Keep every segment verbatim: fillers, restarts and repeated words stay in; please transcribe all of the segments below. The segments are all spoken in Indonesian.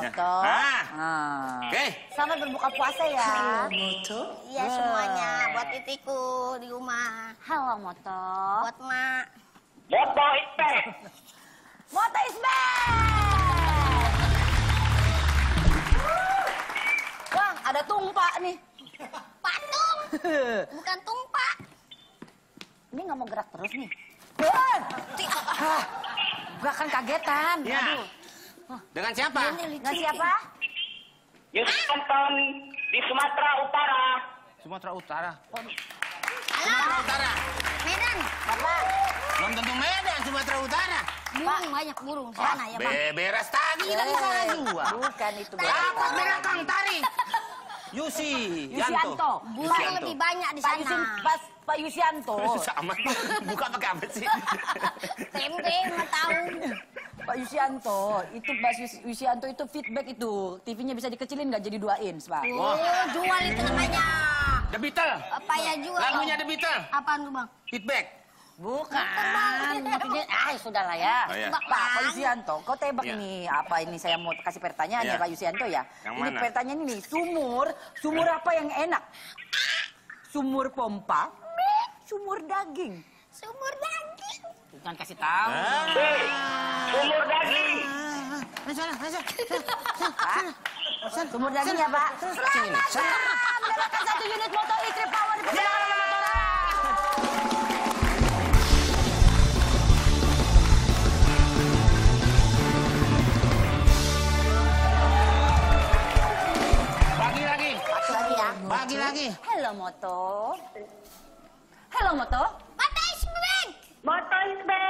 Moto. Ah. Ah. Oke. Selamat berbuka puasa ya. Halo, Moto. Iya semuanya, buat titiku di rumah. Halo Moto. Buat mak. Moto is back. Moto is back. Bang, ada tumpak nih. Patung, bukan tumpak. Ini nggak mau gerak terus nih. Bang! Hah, gua kan kagetan. Ya. Aduh. Dengan siapa? Dengan siapa? Yusuf nonton di Sumatera Utara. Sumatera Utara. Halo, Sumatera Utara. Medan. Bapak. Belum tentu Medan, Sumatera Utara. Burung banyak burung sana ya bang. Be beres tadi kan salah gua. Bukan itu. Dapat belakang tarik. Yusi, Yusianto. Burung lebih banyak di Pak Yusin, sana. Pas Pak Yusianto. Sama. Buka pakai apa sih? Tempe nggak tahu. Pak Yusianto, itu Pak Yus- Yusianto itu feedback itu. T V-nya bisa dikecilin nggak jadi dua inch, Pak. Oh, jual itu namanya. The Beatles. Apa ya jual? Lagunya The Beatles. Apaan tuh bang? Feedback. Bukan. Tapi dia, ah sudah lah ya. Oh, iya. Pak, Pak Yusianto, kau tebak Iya. nih apa ini saya mau kasih pertanyaan Iya. ya Pak Yusianto ya. Yang Ini mana? pertanyaan ini, sumur, sumur apa yang enak? Sumur pompa, sumur daging. Sumur daging. Bukan kasih tahu. Sumur daging. Pak, sumur daging ya Pak. Sini, sini. Mendapatkan satu unit moto istri power di persembahan dari Motora. Bagi lagi. Satu lagi ya. Bagi lagi. Halo Moto. Halo Moto. Mata is back. Moto is back.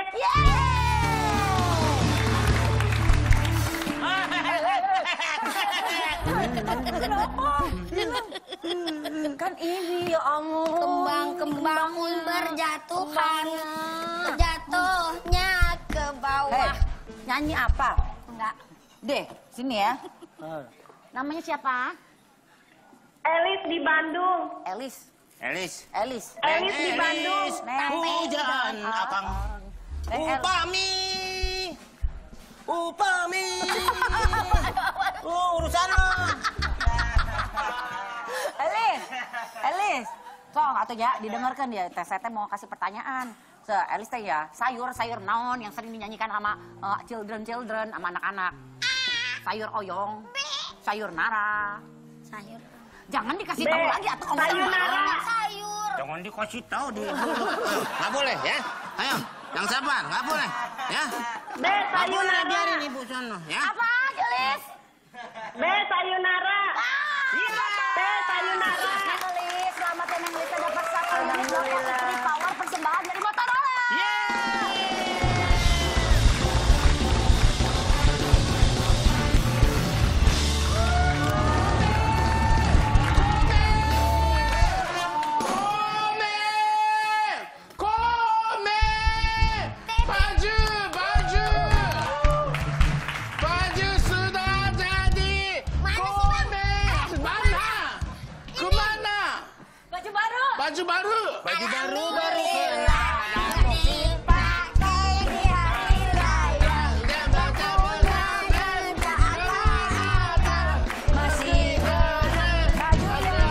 Kan ini ya Allah. Kembang-kembang pun berjatuhan. Jatuhnya ke Hei, bawah. nyanyi apa? Enggak. Deh, sini ya. Namanya siapa? Elis di Bandung. Elis. Elis. Elis. Elis di Bandung. Neng. Hujan akang. Neng El- Upami. Upami. Oh, urusan lo. Elis. Elis. Song, atau ya, didengarkan ya. Teh saya teh mau kasih pertanyaan. Se, Elis teh ya, sayur-sayur naon yang sering dinyanyikan sama uh, children-children, sama anak-anak. Sayur oyong, sayur nara. Sayur. Jangan dikasih tahu Be, lagi atau kamu sayur nara. Sayur. Jangan dikasih tahu di Nggak boleh ya. Ayo, yang sabar, nggak boleh ya. Be, Nggak boleh sayonara. biarin ibu sono ya. Apa, Elis? Be, sayonara. Iya. Be, sayonara. Neng Elis, selamat ya Neng Elis dapat satu unit motor istri power persembahan dari Motorola. Baju, baju, baju sudah jadi. Kome, mana? Kemana? Baju baru. Baju baru. Baju baru baru Dipakai di hari raya. Masih baju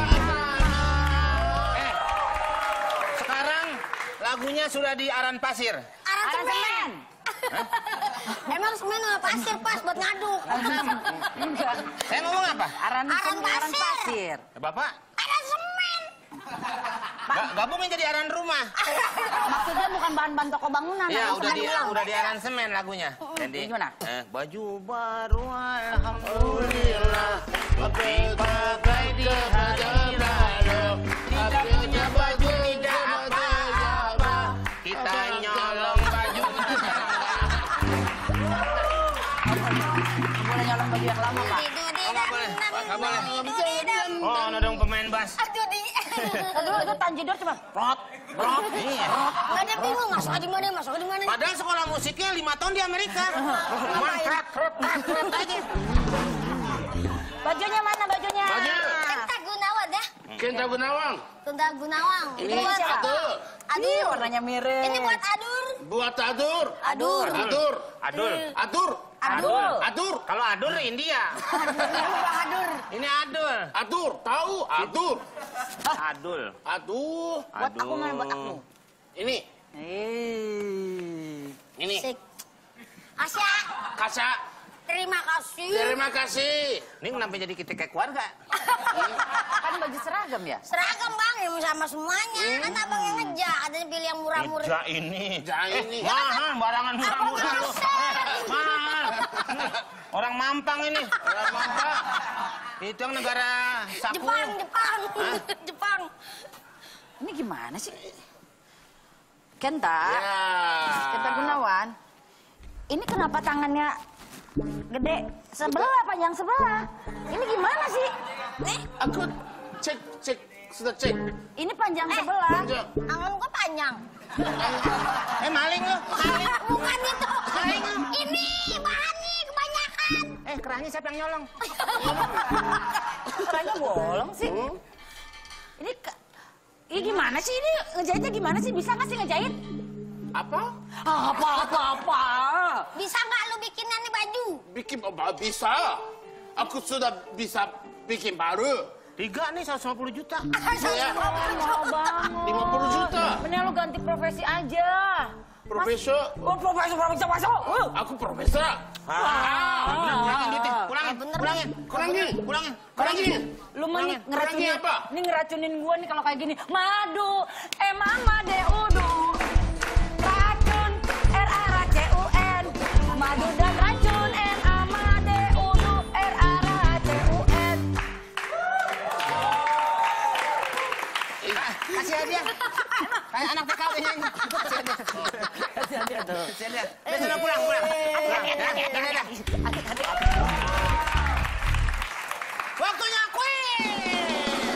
Eh, sekarang lagunya sudah di Aran Pasir. Aran Aran semen. semen. Emang semen sama pasir pas buat ngaduk. Enggak. Saya ngomong apa? Aran, Aran semen, aran pasir. pasir. Eh, Bapak, Ada semen. ga- gabungin jadi Aran Rumah. Maksudnya bukan bahan-bahan toko bangunan. Ya, aran udah semen di doang. udah di Aran Semen lagunya. Jadi Gimana? eh, baju baru alhamdulillah. Tapi pakai di hari raya. Tidak punya baju tidak apa-apa. Kita nyolong baju. Boleh nyolong baju yang lama, Pak. Itu di Oh, nggak boleh. Nggak boleh. Oh, ada dong pemain bass. Aduh di. Aduh, itu Tanjidor cuma prot, prot. Iya. Nggak ada bingung masuk di mana masuk di mana. Padahal sekolah musiknya lima tahun di Amerika. Cuma trot, trot, trot, trot aja. Bajunya mana bajunya? Baju. Kenta Gunawan ya. Kenta Gunawang. Kenta Gunawang. Ini buat siapa? Aduh. Ini Adur. warnanya mirip. Ini buat Adur. buat adur. Adur. Adur. Adul. Adur. Adul. Adur. Kalau adur India. Adur. Ini adul. Adur. Tahu? Adur. Adul. Aduh. Buat aku mana buat aku? Ini. Eh. Ini. Sik. Asya, Kasya. terima kasih. Terima kasih. Ini kenapa jadi kita kayak keluarga? Kan baju seragam ya? Seragam bang, yang sama semuanya. Kan abang yang ngeja, katanya pilih yang murah-murah. Meja ini. Jangan ini. Mahal, barangan murah-murah Apa lu. bosan? Mahal. Orang Mampang ini. Orang Mampang. Itu yang negara Saku. Jepang, Jepang, Jepang. Ini gimana sih? Kenta, Ya. Kenta Gunawan. Ini kenapa tangannya gede sebelah, panjang sebelah? Ini gimana sih? Nih, Aku cek, cek, sudah cek. Ini panjang Eh. sebelah. Panjang. tangan gua panjang. Eh maling lu. Maling. Bukan itu. Maling. Ini bahan nih kebanyakan. Eh kerahnya siapa yang nyolong? Kerahnya bolong sih. Ini ke- ini gimana sih ini ngejahitnya gimana sih? Bisa nggak sih ngejahit? Apa? Apa apa apa? Bisa nggak lu bikinan nih baju? Bikin apa? Bisa. Aku sudah bisa bikin baru. Tiga nih seratus lima puluh juta. Saya Mahal banget. lima puluh juta. Mending lu ganti profesi aja. Profesor. Oh, profesi profesi profesi. Uh. Aku profesor. Ah, bener, kurangin duitnya. Kurangin, bener. kurangin, Kurangin. kurangin, Kurangin. Lu mah nih Kurangin ngeracunin apa? Ini ngeracunin gua nih kalau kayak gini. Madu, eh mama de udu. Racun, R A R C U N. Madu dan racun, N A M A D U D U, R A R C U N. Kasih hadiah. Kayak anak T K W nyanyi. Kasih hadiah. Kasih hadiah tuh. Kasih hadiah. Udah sana pulang, pulang. Pulang. Dah, dah, dah, dah. Waktunya kuis.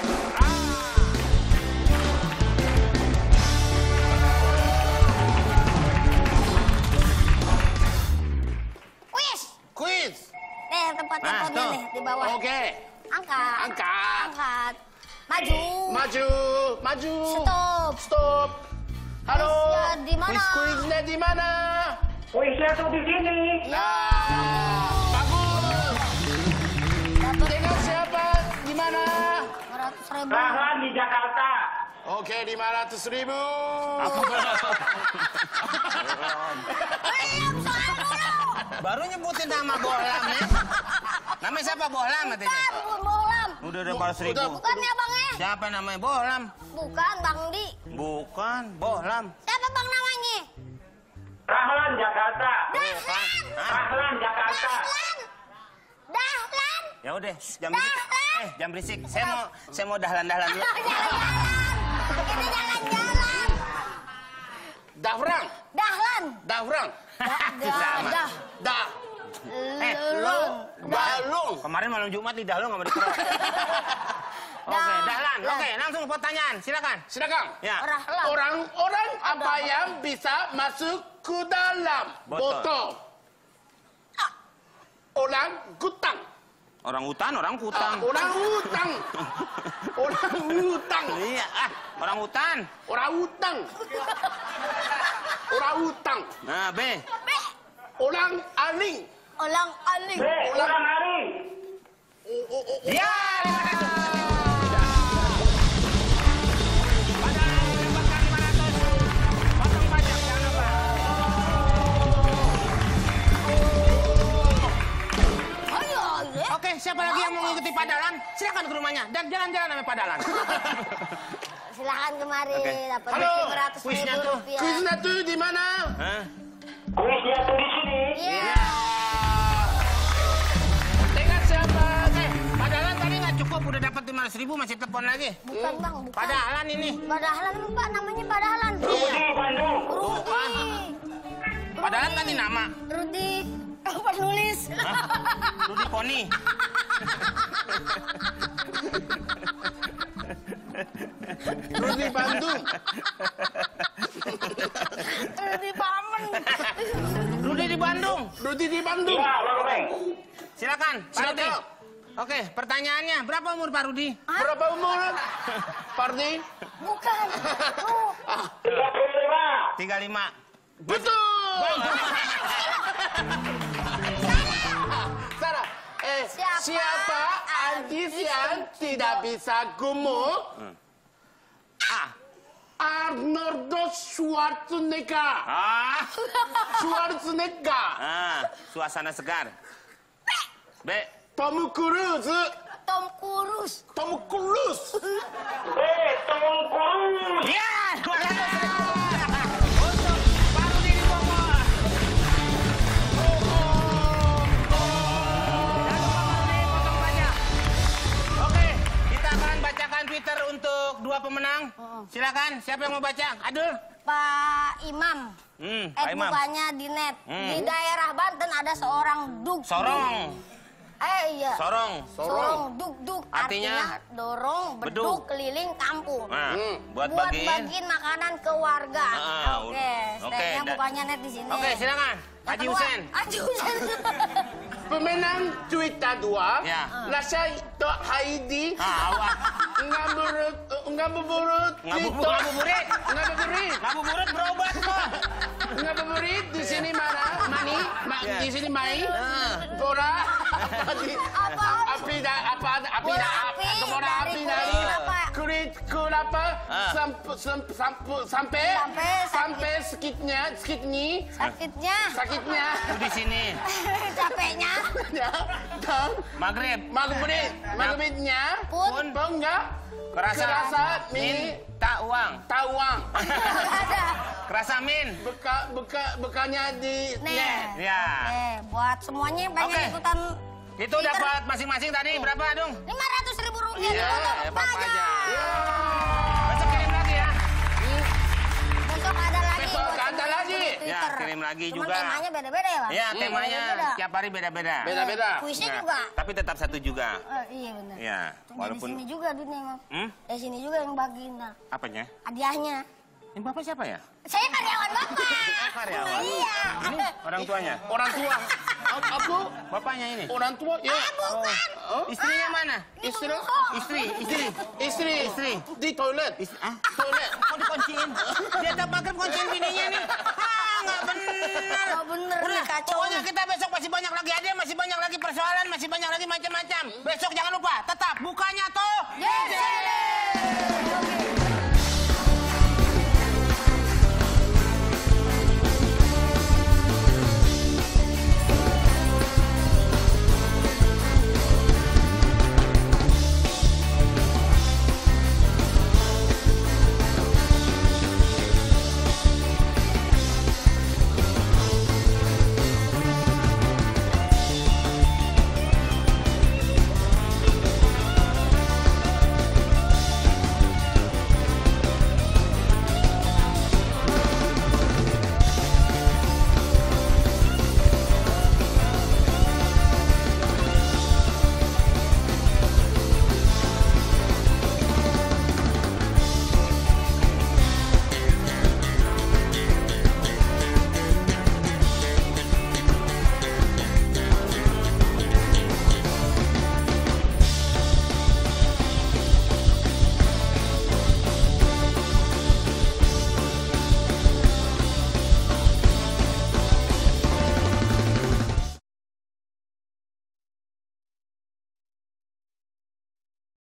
Wis. Quiz. Nih tempat-tempatnya Nah, tuh. nih di bawah. Oke. Angkat. Angkat. Angkat. Maju. Maju. Maju. Stop. Stop. Halo. Kuisnya di mana? Quiz kuisnya di mana? Kuisnya tuh di sini. Ya. Bagus. Dapat Dengan siapa? Di mana? lima ratus ribu. Rahlan di Jakarta. Oke, lima ratus ribu. Belum soal dulu. Baru nyebutin nama Bohlam ya. Namanya siapa Bohlam katanya? Bukan, bukan bohlam. Udah udah balas seribu. Udah. Bukan ya bang eh. Siapa namanya Bohlam? Bukan bang Di. Bukan, Bohlam. Siapa bang namanya? Rahlan Jakarta. Dahlan. Rahlan Jakarta. Dahlan. Dahlan. Ya udah, jam berisik. Dahlan. Eh, jam berisik. Saya mau saya mau dahlan-dahlan dulu. Jalan-jalan. Kita jalan-jalan. Davrang. Dahlan. Davrang. Sama. Dah. Dah. Eh, Lelong. Balung. Kemarin malam Jumat lidah lo nggak mau dikerok. Oke, Dah. dahlan. Dah. Oke, langsung pertanyaan. Silakan. Silakan. Ya. Rahlan. Orang-orang apa yang bisa masuk ke dalam Botol. botol? Orang gutang. Orang hutan, orang kutang. Orang hutang. Orang hutang. Iya, ah, orang hutan. Orang hutang. Orang hutang. Nah, B. B. Orang aling. Olang aling. B. Ulang hari. Oh, oh, oh, oh. Ya, lima ratus. Padahal mendapatkan lima ratus. Potong pajak, jangan lupa. Ayo, ya. Oke, siapa lagi yang mau mengikuti padalan? Silakan ke rumahnya dan jalan-jalan sampai padalan. Silakan kemari Oke. dapat Halo, lima ratus kuisnya ribu tuh. rupiah. Kuisnya tuh di mana? Hah? Kuisnya tuh di sini. Iya. Dengan siapa? Oke, padalan tadi nggak cukup, udah dapat lima ratus ribu, masih telepon lagi. Bukan bang, bukan. Padalan ini. Padahalan lupa namanya Padahalan. Rudi Bandung. Rudi. Padalan tadi nama. Rudi. Apa nulis? Hah? Rudi Poni. Rudi Bandung. Rudi Pamen. Rudi di Bandung. Rudi di Bandung. Iya, Bang Beng. Silakan, Pak Rudi. Silakan. Oke, pertanyaannya, berapa umur Pak Rudi? Berapa umur? Pardi? Bukan. Lu. tiga puluh lima. tiga puluh lima. Betul. Sarah, eh, Siapa siapa artis yang tidak bisa gemuk? A. Arnold Schwarzenegger. Ah. Schwarzenegger. Ah, suasana segar. B. Tom Cruise. Tom Cruise. Tom Cruise. B. Tom Cruise. Ya, dua ratus ribu. Untuk Pak Rudi di Bogor. Oke, kita akan bacakan Twitter untuk dua pemenang. Silakan, siapa yang mau baca? Adul. Pak Imam. Hmm, Eh, Pak Imam. bukannya di net. Hmm. Di daerah Banten ada seorang duk. Sorong. Eh iya. Sorong. Sorong, duk duk. Artinya? dorong, beduk, Beduk. keliling kampung. Nah, Hmm. buat, Buat bagiin. bagiin makanan ke warga. Ah, Oke, oke, stepnya da- bukannya net di sini. Oke, silakan. Yang Haji kedua, Husen. Haji Husen. Pemenang Twitter dua. Ya. Lasha Ito Haidi. Ah, awak. Ngaburut, ngabuburit. Ngabuburit. Ngabuburit. Ngabuburit. Ngabuburit berobat kok. Ngabuburit di sini mana? Mani. Ma- Ya. Di sini Mai. Ah. Bora. Apa? di- Apa? Api da apa? Api Bola da api Bora dari api kulit dari apa? kulit kelapa Ah. sampai sampai sampai Sampai sakit. sampai sakitnya sakitnya Sakitnya. sakitnya Di sini. Capeknya. ya dan Maghrib. maghrib maghrebnya Pun. pun enggak Kerasa. kerasa mi Minta uang. tawang Nggak ada. Kerasa min. beka beka bekanya di Nih. net. Ya. Eh, buat semuanya yang pengen Oke. ikutan Itu Twitter, dapat masing-masing tadi berapa, Dung? lima ratus ribu rupiah Iya, untuk ya, Pak pajak. pajak. Ya. Besok kirim lagi ya. Besok ada lagi. Besok buat ada semuanya lagi. di Twitter. Ya, kirim lagi Cuman juga. temanya beda-beda ya, Pak? Ya, temanya Beda-beda. setiap hari beda-beda. Beda-beda. Kuisnya Ya, juga. tapi tetap satu juga. Eh, iya benar. Ya, Dari walaupun sini juga duitnya, Bang. Hmm? Dari sini juga yang bagiin, nah. apanya? Hadiahnya. Ini Bapak siapa ya? Saya karyawan Bapak. karyawan. Nah, iya. Ini orang tuanya. Orang tua. A- Aku Bapaknya ini. orang tua ya. Ah, bukan. Oh, Istrinya mana? istri Istri, istri. istri Istri. di toilet. Istri. Ah, Toilet. kok dikunciin? Dia tak maghrib kunciin bininya nih. Ah, nggak benar. Nggak bener nih, Udah, kacau pokoknya nih. kita besok masih banyak lagi hadiah, masih banyak lagi persoalan, masih banyak lagi macam-macam. Besok jangan lupa, tetap bukanya tuh. Yes.